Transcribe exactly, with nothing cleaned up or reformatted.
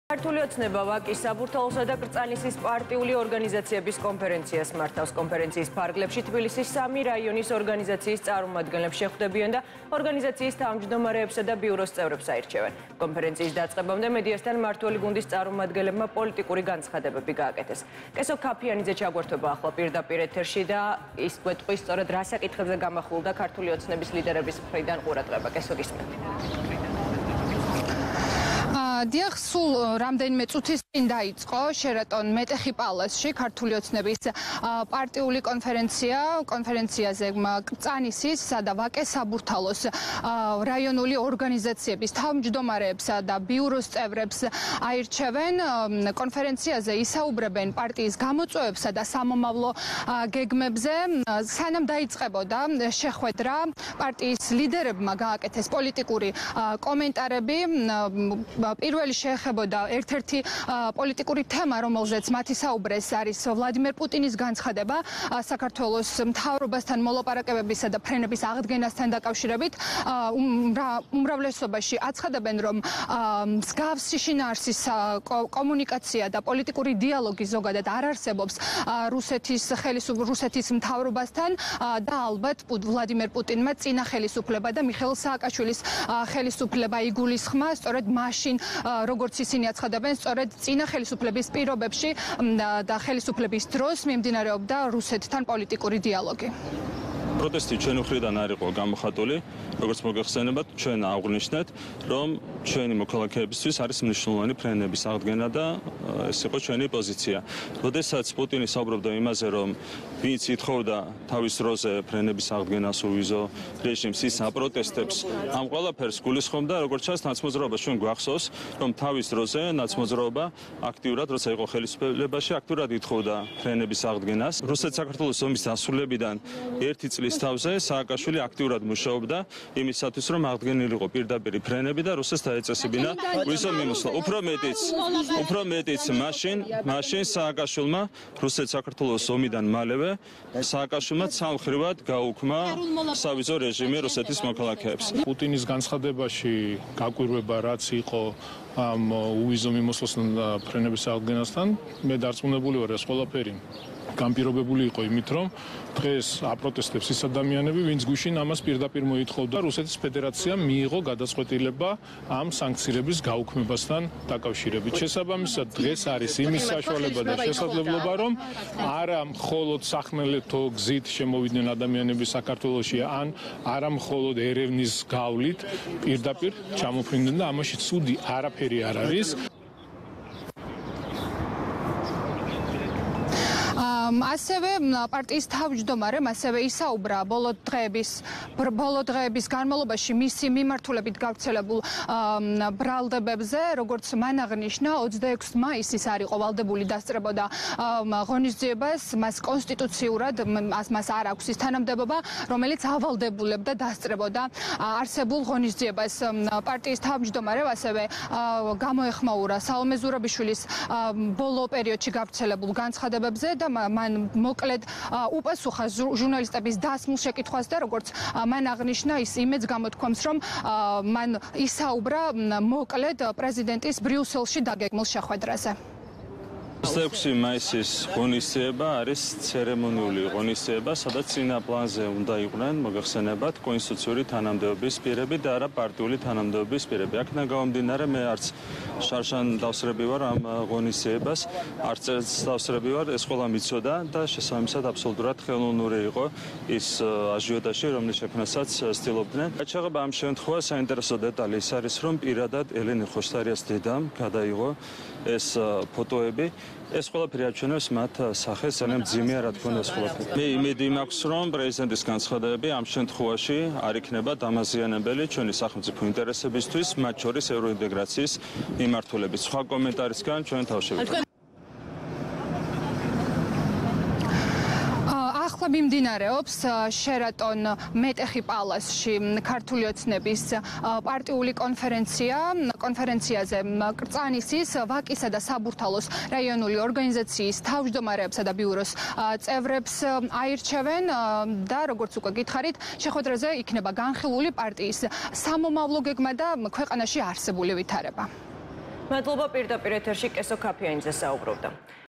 ქართული ოცნება ვაკის საბურთალოსა და კრწანისის პარტიული ორგანიზაციების კონფერენციას მართავს. კონფერენციის ფარგლებში თბილისის სამი რაიონის ორგანიზაციის წარმომადგენლებს შეხვდებიან და ორგანიზაციის თავმჯდომარეებსა და ბიუროს წევრებს აირჩევენ. კონფერენციის დაწყებამდე მედიასთან მმართველი გუნდის წარმომადგენლებმა პოლიტიკური განცხადებები გააკეთეს. კესო ქაფიანიძე ჩაგვერთვება ახლა პირდაპირ ეთერში და ის გვეტყვის სწორედ რა საკითხებზე გამახვილდა ქართული ოცნების ლიდერების მხრიდან ყურადღება. კესო გისმენთ. დიახ, სულ რამდენიმე წუთის წინ დაიწყო შერატონ მეტეხი პალასში ქართული ოცნების პარტიული კონფერენცია. კონფერენციაზე კრწანისისა და ვაკეს საბურთალოს რაიონული ორგანიზაციების თავმჯდომარეებსა და ბიუროს წევრებს აირჩევენ. კონფერენციაზე ისაუბრებენ პარტიის გამოწვევებსა და სამომავლო გეგმებზე. სანამ დაიწყებოდა შეხვედრა, პარტიის ლიდერებმა გააკეთეს პოლიტიკური კომენტარები. პირველი შეეხებოდა ერთ-ერთი პოლიტიკური თემა, რომელზეც მათი საუბრეს, არის ვლადიმერ პუტინის განცხადება საქართველოს მთავრობასთან მოლაპარაკებებისა და ფრენების აღდგენასთან დაკავშირებით. უმრავლესობაში აცხადებენ, რომ მსგავსი შინაარსის კომუნიკაცია და პოლიტიკური დიალოგი ზოგადად არ არსებობს რუსეთის რუსეთის მთავრობასთან და ალბათ ვლადიმერ პუტინმა წინა ხელისუფლება და მიხეილ სააკაშვილის ხელისუფლება იგულისხმა სწორედ მაშინ როგორც ისინი აცხადებენ, სწორედ წინა ხელისუფლების პირობებში და ხელისუფლების დროს მიმდინარეობდა რუსეთთან პოლიტიკური დიალოგი. პროტესტი ჩვენი მხრიდან არ იყო გამოხატული, როგორც მოგეხსენებათ, ჩვენ აღვნიშნეთ, რომ ჩვენი მოქალაქეებისთვის არის მნიშვნელოვანი ფრენების აღდგენა და ეს იყო ჩვენი პოზიცია. როდესაც პუტინი საუბრობდა იმაზე, რომ ვინც ითხოვდა თავის დროზე ფრენების აღდგენას უვიზო რეჟიმს, ის აპროტესტებს, ამ ყველაფერს გულისხმობდა, როგორც ჩანს, ნაცმოძრაობა ჩვენ გვახსოვს, რომ თავის დროზე ნაცმოძრაობა აქტიურად, როცა იყო ხელისუფლებაში, აქტიურად ითხოვდა ფრენების აღდგენას. რუსეთ-საქართველოს ომის დასრულებიდან ერთი წლის თავზე სააკაშვილი აქტიურად მუშაობდა იმისათვის, რომ აღდგენილიყო პირდაპირ ფრენები და რუსეთს დაეწესებინა ვიზო მიმოსვლა. უფრო მეტიც, უფრო მეტიც მაშინ, მაშინ სააკაშვილმა რუსეთ-საქართველოს ომიდან მალევე სააკაშვილმა ცალმხრივად გაუქმა სავიზო რეჟიმი რუსეთის მოქალაქეებს. პუტინის განცხადებაში გაკვირვება რაც იყო ამ უვიზო მიმოსვლასთან და ფრენების აღდგენასთან, მე დარწმუნებული ვარ, ეს ყველაფერი განპირობებული იყო იმით, რომ დღეს აპროტესტებს ის ადამიანები, ვინც გუშინ ამას პირდაპირ მოითხოვდა. რუსეთის ფედერაციამ მიიღო გადაწყვეტილება ამ სანქციების გაუქმებასთან დაკავშირებით. შესაბამისად, დღეს არის იმის საშუალება და შესაძლებლობა, რომ არა მხოლოდ სახმელეთო გზით შემოვიდნენ ადამიანები საქართველოში, ან არა მხოლოდ ერევნის გავლით პირდაპირ ჩამოფრინდნენ და ამაში ცუდი არაფერი არ არის. ასევე პარტიის თავმჯდომარემ ასევე ისაუბრა ბოლო დღეების ბოლო დღეების განმავლობაში მისი მიმართულებით გავრცელებულ ბრალდებებზე, როგორც მან აღნიშნა, ოცდაექვსი მაისის არ იყო ვალდებული დასწრებოდა ღონისძიებას, მას კონსტიტუციურად მას არ აქვს ის თანამდებობა, რომელიც ავალდებულებდა დასწრებოდა არსებულ ღონისძიებას. პარტიის თავმჯდომარემ ასევე გამოეხმაურა სალომე ზურაბიშვილის ბოლო პერიოდში გავრცელებულ განცხადებებზე და მან მოკლედ უპასუხა ჟურნალისტების დასმულ შეკითხვას და როგორც მან აღნიშნა, ის იმედს გამოთქვამს, რომ მან ისაუბრა მოკლედ პრეზიდენტის ბრიუსელში დაგეგმილ შეხვედრაზე. ოცდაექვსი მაისის ღონისძიება არის ცერემონიული ღონისძიება, სადაც წინა პლანზე უნდა იყვნენ მოგეხსენებათ კონსტიტუციური თანამდებობის პირები და არა პარტიული თანამდებობის პირები. აქედან გამომდინარე, მე არც შარშან დავსრები ვარ ამ ღონისძიებას, არც დავსრები ვარ, ეს ყველა მიცოდა და შესაბამისად აბსოლუტურად ხელოვნური იყო ის აჟიოტაჟი, რომლის შექმნასაც ცდილობდნენ. გაჩაღება ამ შემთხვევაში საინტერესო დეტალი ის არის, რომ პირადად ელენე ხოშტარიას დედამ გადაიღო ეს ფოტოები. ეს ყველაფერი აჩვენებს მათ სახეს, ძალიან მძიმე რა თქმა უნდა ეს ყველაფერი. მე იმედი მაქვს, რომ პრეზიდენტის განცხადებები ამ შემთხვევაში არ იქნება დამაზიანებელი ჩვენი სახელმწიფო ინტერესებისთვის, მათ შორის ევროინტეგრაციის მიმართულებით. სხვა კომენტარისგან ჩვენ თავშევიდეთ. ახლა მიმდინარეობს შერატონ მეტეხი პალასში ქართული ოცნების პარტიული კონფერენცია. კონფერენციაზე კრწანისის, ვაკისა და საბურთალოს რაიონული ორგანიზაციის თავმჯდომარეებსა და ბიუროს წევრებს აირჩევენ და როგორც უკვე გითხარით, შეხვედრაზე იქნება განხილული პარტიის სამომავლო გეგმა და ქვეყანაში არსებული ვითარება. მადლობა, პირდაპირ ეთერში კესო ქაფიანიძე საუბრობდა.